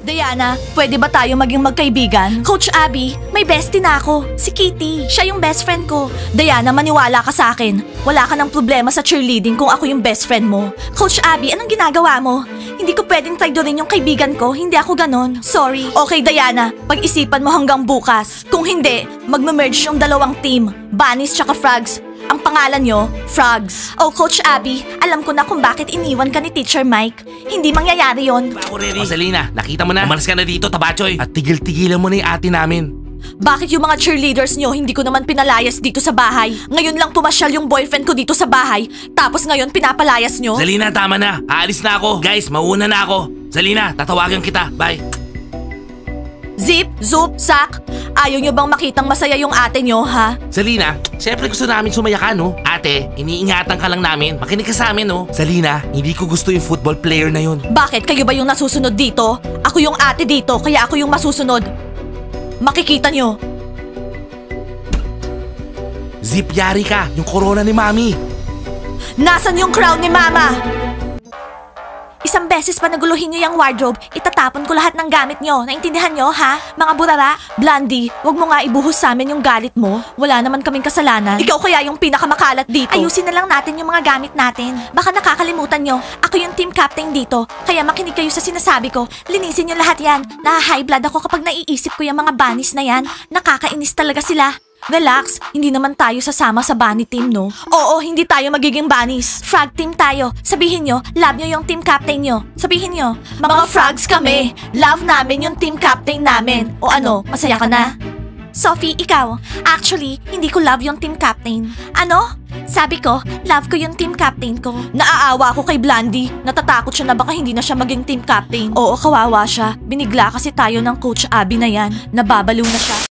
Diana, pwede ba tayo maging magkaibigan? Coach Abby, may bestie na ako. Si Kitty. Siya yung best friend ko. Diana, maniwala ka sa akin. Wala ka ng problema sa cheerleading kung ako yung best friend mo. Coach Abby, anong ginagawa mo? Hindi ko pwedeng traidorin yung kaibigan ko. Hindi ako ganon. Sorry. Okay, Diana. Pag-isipan mo hanggang bukas. Kung hindi, magme-merge yung dalawang team. Bunnies tsaka Frogs. Ang pangalan nyo, Frogs. Oh, Coach Abby, alam ko na kung bakit iniwan ka ni Teacher Mike. Hindi mangyayari yon. Ako ready. O Selena, nakita mo na. Umalis ka na dito, Tabachoy. At tigil-tigilan mo na yung ate namin. Bakit yung mga cheerleaders nyo hindi ko naman pinalayas dito sa bahay? Ngayon lang pumasyal yung boyfriend ko dito sa bahay, tapos ngayon pinapalayas nyo? Selena, tama na. Aalis na ako. Guys, mauuna na ako. Selena, tatawagan kita. Bye. Zip, Zoop, Sak, ayaw nyo bang makitang masaya yung ate nyo, ha? Selena, syempre gusto namin sumaya ka, no? Ate, iniingatan ka lang namin. Makinig ka sa amin, no? Selena, hindi ko gusto yung football player na yun. Bakit? Kayo ba yung nasusunod dito? Ako yung ate dito, kaya ako yung masusunod. Makikita nyo. Zip, yari ka. Yung corona ni Mami. Nasaan yung crown ni Mama? Isang beses pa naguluhin nyo yung wardrobe, itatapon ko lahat ng gamit nyo. Naintindihan nyo, ha? Mga burara? Blondie, wag mo nga ibuhos sa amin yung galit mo. Wala naman kaming kasalanan. Ikaw kaya yung pinakamakalat dito. Ayusin na lang natin yung mga gamit natin. Baka nakakalimutan nyo, ako yung team captain dito. Kaya makinig kayo sa sinasabi ko. Linisin nyo lahat yan. Naha-high blood ako kapag naiisip ko yung mga bunnies na yan. Nakakainis talaga sila. Relax, hindi naman tayo sasama sa bunny team, no? Oo, hindi tayo magiging bunnies. Frog team tayo. Sabihin nyo, love nyo yung team captain nyo. Sabihin nyo, mga frogs kami. Love namin yung team captain namin. O ano, masaya ka na? Sophie, ikaw. Actually, hindi ko love yung team captain. Ano? Sabi ko, love ko yung team captain ko. Naaawa ako kay Blondie. Natatakot siya na baka hindi na siya maging team captain. Oo, kawawa siya. Binigla kasi tayo ng Coach Abby na yan. Nababaliw na siya.